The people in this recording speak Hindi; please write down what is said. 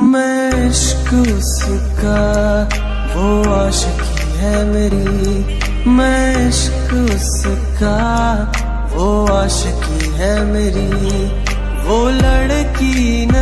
मैं इश्क उसका, वो आशिकी है मेरी। मैं इश्क उसका, वो आशिकी है मेरी। वो लड़की